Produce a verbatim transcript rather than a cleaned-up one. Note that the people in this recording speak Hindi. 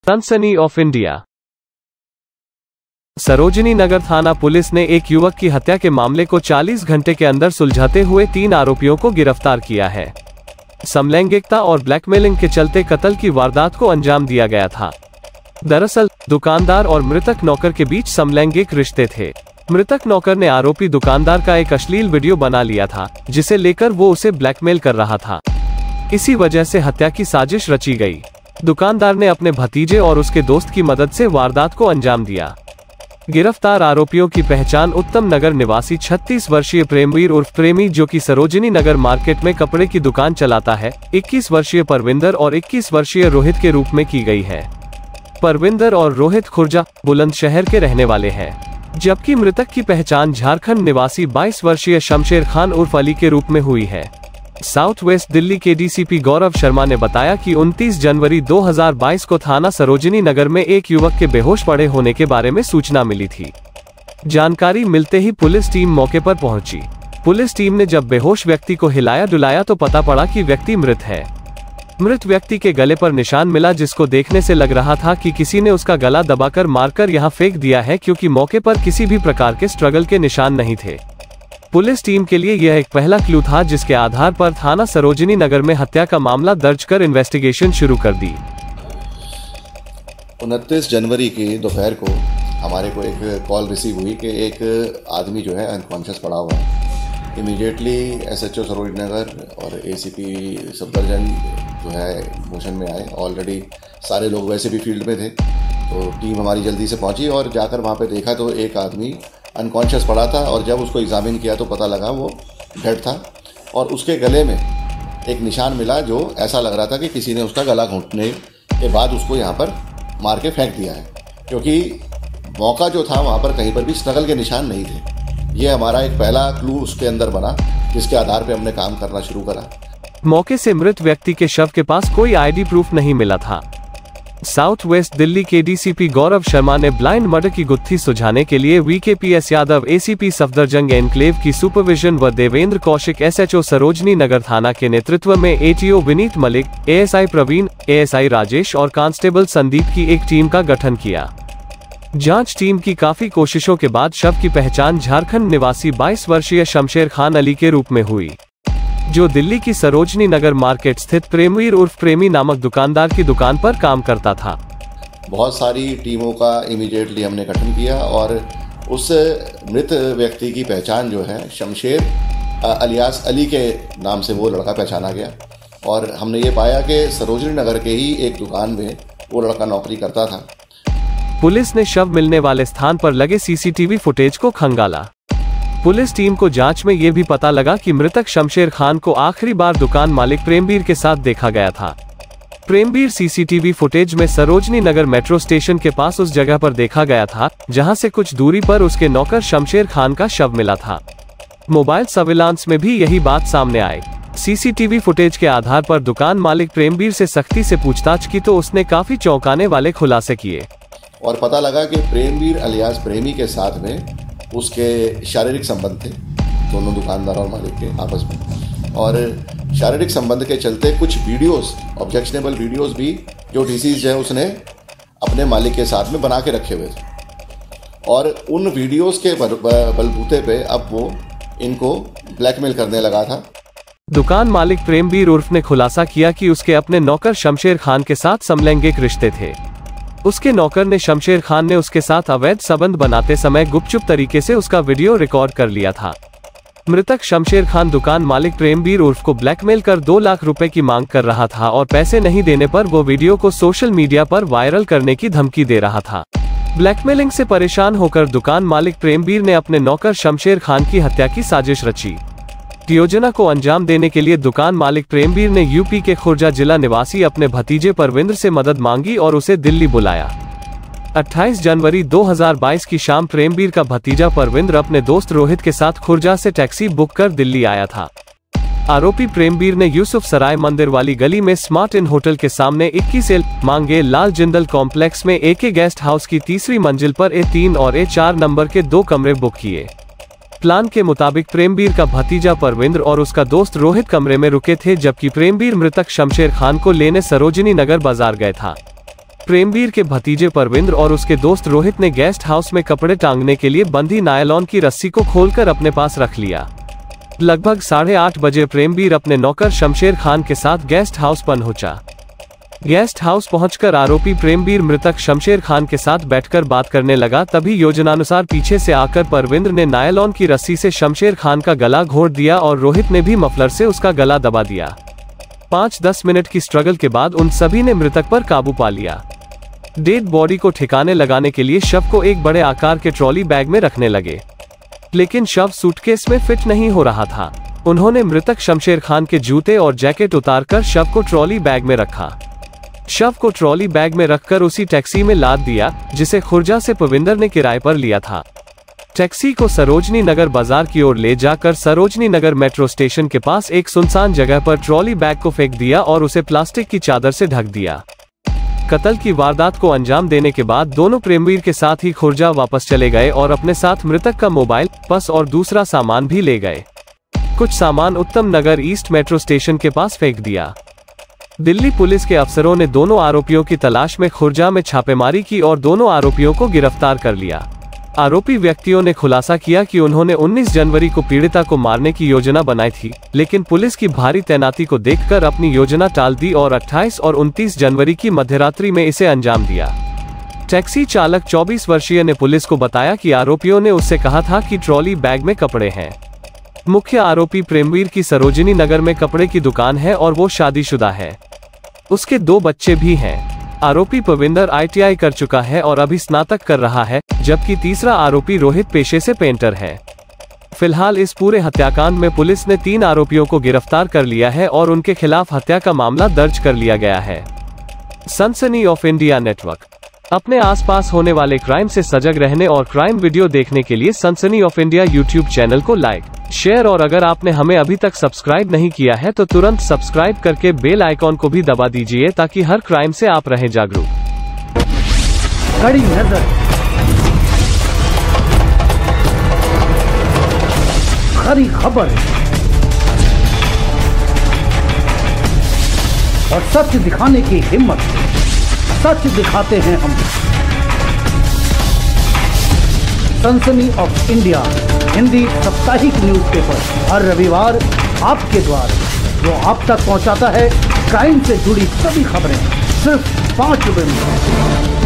सनसनी ऑफ इंडिया। सरोजिनी नगर थाना पुलिस ने एक युवक की हत्या के मामले को चालीस घंटे के अंदर सुलझाते हुए तीन आरोपियों को गिरफ्तार किया है। समलैंगिकता और ब्लैकमेलिंग के चलते कत्ल की वारदात को अंजाम दिया गया था। दरअसल दुकानदार और मृतक नौकर के बीच समलैंगिक रिश्ते थे। मृतक नौकर ने आरोपी दुकानदार का एक अश्लील वीडियो बना लिया था, जिसे लेकर वो उसे ब्लैकमेल कर रहा था। इसी वजह से हत्या की साजिश रची गई। दुकानदार ने अपने भतीजे और उसके दोस्त की मदद से वारदात को अंजाम दिया। गिरफ्तार आरोपियों की पहचान उत्तम नगर निवासी छत्तीस वर्षीय प्रेमवीर उर्फ प्रेमी, जो कि सरोजिनी नगर मार्केट में कपड़े की दुकान चलाता है, इक्कीस वर्षीय परविंदर और इक्कीस वर्षीय रोहित के रूप में की गई है। परविंदर और रोहित खुर्जा, बुलंदशहर के रहने वाले हैं, जबकि मृतक की पहचान झारखंड निवासी बाईस वर्षीय शमशेर खान उर्फ अली के रूप में हुई है। साउथ वेस्ट दिल्ली के डीसीपी गौरव शर्मा ने बताया कि उनतीस जनवरी दो हज़ार बाईस को थाना सरोजिनी नगर में एक युवक के बेहोश पड़े होने के बारे में सूचना मिली थी। जानकारी मिलते ही पुलिस टीम मौके पर पहुंची। पुलिस टीम ने जब बेहोश व्यक्ति को हिलाया डुलाया तो पता पड़ा कि व्यक्ति मृत है। मृत व्यक्ति के गले पर निशान मिला, जिसको देखने से लग रहा था कि किसी ने उसका गला दबाकर मारकर यहां फेंक दिया है, क्योंकि मौके पर किसी भी प्रकार के स्ट्रगल के निशान नहीं थे। पुलिस टीम के लिए यह एक पहला क्लू था, जिसके आधार पर थाना सरोजिनी नगर में हत्या का मामला दर्ज कर इन्वेस्टिगेशन शुरू कर दी। उनतीस जनवरी की दोपहर को हमारे को एक कॉल रिसीव हुई कि एक आदमी जो है अनकॉन्शियस पड़ा हुआ है। इमीडिएटली एसएचओ सरोजिनी नगर और एसीपी सफदरजंग जो है मोशन में आए। ऑलरेडी सारे लोग वैसे भी फील्ड में थे, तो टीम हमारी जल्दी से पहुंची और जाकर वहां पे देखा तो एक आदमी अनकॉन्शियस पड़ा था, और जब उसको एग्जामिन किया तो पता लगा वो डेड था। और उसके गले में एक निशान मिला, जो ऐसा लग रहा था कि किसी ने उसका गला घोंटने के बाद उसको यहाँ पर मार के फेंक दिया है, क्योंकि मौका जो था वहाँ पर कहीं पर भी स्ट्रगल के निशान नहीं थे। ये हमारा एक पहला क्लू उसके अंदर बना, जिसके आधार पर हमने काम करना शुरू करा। मौके से मृत व्यक्ति के शव के पास कोई आईडी प्रूफ नहीं मिला था। साउथ वेस्ट दिल्ली के डीसीपी गौरव शर्मा ने ब्लाइंड मर्डर की गुत्थी सुलझाने के लिए VKPS Yadav, ACP Safdarjung enclave की सुपरविजन व देवेंद्र कौशिक, एसएचओ सरोजिनी नगर थाना के नेतृत्व में ATO Vineet Malik, ASI Praveen, ASI Rajesh और कांस्टेबल संदीप की एक टीम का गठन किया। जांच टीम की काफी कोशिशों के बाद शव की पहचान झारखंड निवासी बाईस वर्षीय शमशेर खान अली के रूप में हुई, जो दिल्ली की सरोजिनी नगर मार्केट स्थित प्रेमवीर उर्फ प्रेमी नामक दुकानदार की दुकान पर काम करता था। बहुत सारी टीमों का इमीडिएटली हमने गठन किया और उस मृत व्यक्ति की पहचान जो है शमशेर अलियास अली के नाम से वो लड़का पहचाना गया। और हमने ये पाया कि सरोजिनी नगर के ही एक दुकान में वो लड़का नौकरी करता था। पुलिस ने शव मिलने वाले स्थान पर लगे सीसीटीवी फुटेज को खंगाला। पुलिस टीम को जांच में यह भी पता लगा कि मृतक शमशेर खान को आखिरी बार दुकान मालिक प्रेमवीर के साथ देखा गया था। प्रेमवीर सीसीटीवी फुटेज में सरोजिनी नगर मेट्रो स्टेशन के पास उस जगह पर देखा गया था, जहां से कुछ दूरी पर उसके नौकर शमशेर खान का शव मिला था। मोबाइल सर्विलांस में भी यही बात सामने आई। सीसीटीवी फुटेज के आधार पर दुकान मालिक प्रेमवीर से सख्ती से पूछताछ की तो उसने काफी चौंकाने वाले खुलासे किए और पता लगा कि प्रेमवीर अलियास प्रेमी के साथ में उसके शारीरिक संबंध थे, दोनों दुकानदार और मालिक के आपस में। और शारीरिक संबंध के चलते कुछ वीडियोस, ऑब्जेक्शनेबल वीडियोस भी जो डीसीज है उसने अपने मालिक के साथ में बना के रखे हुए थे, और उन वीडियोस के बलबूते पे अब वो इनको ब्लैकमेल करने लगा था। दुकान मालिक प्रेमवीर उर्फ ने खुलासा किया कि उसके अपने नौकर शमशेर खान के साथ समलैंगिक रिश्ते थे। उसके नौकर ने शमशेर खान ने उसके साथ अवैध संबंध बनाते समय गुपचुप तरीके से उसका वीडियो रिकॉर्ड कर लिया था। मृतक शमशेर खान दुकान मालिक प्रेमवीर उर्फ को ब्लैकमेल कर दो लाख रुपए की मांग कर रहा था और पैसे नहीं देने पर वो वीडियो को सोशल मीडिया पर वायरल करने की धमकी दे रहा था। ब्लैकमेलिंग से परेशान होकर दुकान मालिक प्रेमवीर ने अपने नौकर शमशेर खान की हत्या की साजिश रची। योजना को अंजाम देने के लिए दुकान मालिक प्रेमवीर ने यूपी के खुर्जा जिला निवासी अपने भतीजे परविंद्र से मदद मांगी और उसे दिल्ली बुलाया। अट्ठाईस जनवरी दो हज़ार बाईस की शाम प्रेमवीर का भतीजा परविंद्र अपने दोस्त रोहित के साथ खुर्जा से टैक्सी बुक कर दिल्ली आया था। आरोपी प्रेमवीर ने यूसुफ सराय मंदिर वाली गली में स्मार्ट इन होटल के सामने इक्कीस एल मांगे लाल जिंदल कॉम्प्लेक्स में एके गेस्ट हाउस की तीसरी मंजिल पर ए तीन और ए चार नंबर के दो कमरे बुक किए। प्लान के मुताबिक प्रेमवीर का भतीजा परविंद्र और उसका दोस्त रोहित कमरे में रुके थे, जबकि प्रेमवीर मृतक शमशेर खान को लेने सरोजिनी नगर बाजार गए था। प्रेमवीर के भतीजे परविंद्र और उसके दोस्त रोहित ने गेस्ट हाउस में कपड़े टांगने के लिए बंधी नायलॉन की रस्सी को खोलकर अपने पास रख लिया। लगभग साढ़े आठ बजे प्रेमवीर अपने नौकर शमशेर खान के साथ गेस्ट हाउस पहुंचा। गेस्ट हाउस पहुंचकर आरोपी प्रेमवीर मृतक शमशेर खान के साथ बैठकर बात करने लगा। तभी योजनानुसार पीछे से आकर परविंद्र ने नायलॉन की रस्सी से शमशेर खान का गला घोंट दिया और रोहित ने भी मफलर से उसका गला दबा दिया। पाँच दस मिनट की स्ट्रगल के बाद उन सभी ने मृतक पर काबू पा लिया। डेड बॉडी को ठिकाने लगाने के लिए शव को एक बड़े आकार के ट्रॉली बैग में रखने लगे, लेकिन शव सूटकेस में फिट नहीं हो रहा था। उन्होंने मृतक शमशेर खान के जूते और जैकेट उतारकर शव को ट्रॉली बैग में रखा। शव को ट्रॉली बैग में रखकर उसी टैक्सी में लाद दिया जिसे खुर्जा से परविंदर ने किराए पर लिया था। टैक्सी को सरोजनी नगर बाजार की ओर ले जाकर सरोजनी नगर मेट्रो स्टेशन के पास एक सुनसान जगह पर ट्रॉली बैग को फेंक दिया और उसे प्लास्टिक की चादर से ढक दिया। कत्ल की वारदात को अंजाम देने के बाद दोनों प्रेमवीर के साथ ही खुर्जा वापस चले गए और अपने साथ मृतक का मोबाइल, पर्स और दूसरा सामान भी ले गए। कुछ सामान उत्तम नगर ईस्ट मेट्रो स्टेशन के पास फेंक दिया। दिल्ली पुलिस के अफसरों ने दोनों आरोपियों की तलाश में खुर्जा में छापेमारी की और दोनों आरोपियों को गिरफ्तार कर लिया। आरोपी व्यक्तियों ने खुलासा किया कि उन्होंने उन्नीस जनवरी को पीड़िता को मारने की योजना बनाई थी, लेकिन पुलिस की भारी तैनाती को देखकर अपनी योजना टाल दी और अट्ठाईस और उनतीस जनवरी की मध्यरात्रि में इसे अंजाम दिया। टैक्सी चालक चौबीस वर्षीय ने पुलिस को बताया कि आरोपियों ने उससे कहा था कि ट्रॉली बैग में कपड़े हैं। मुख्य आरोपी प्रेमवीर की सरोजनी नगर में कपड़े की दुकान है और वो शादीशुदा है। उसके दो बच्चे भी हैं। आरोपी परविंदर आई टी आई कर चुका है और अभी स्नातक कर रहा है, जबकि तीसरा आरोपी रोहित पेशे से पेंटर है। फिलहाल इस पूरे हत्याकांड में पुलिस ने तीन आरोपियों को गिरफ्तार कर लिया है और उनके खिलाफ हत्या का मामला दर्ज कर लिया गया है। सनसनी ऑफ इंडिया नेटवर्क। अपने आसपास होने वाले क्राइम से सजग रहने और क्राइम वीडियो देखने के लिए Sansani of India YouTube channel को लाइक, शेयर और अगर आपने हमें अभी तक सब्सक्राइब नहीं किया है तो तुरंत सब्सक्राइब करके बेल आइकॉन को भी दबा दीजिए ताकि हर क्राइम से आप रहें जागरूक। कड़ी नजर, खरी खबर और सच दिखाने की हिम्मत, सच दिखाते हैं हम। सनसनी ऑफ इंडिया हिंदी साप्ताहिक न्यूज़पेपर हर रविवार आपके द्वार, जो आप तक पहुंचाता है क्राइम से जुड़ी सभी खबरें सिर्फ पाँच रुपए में।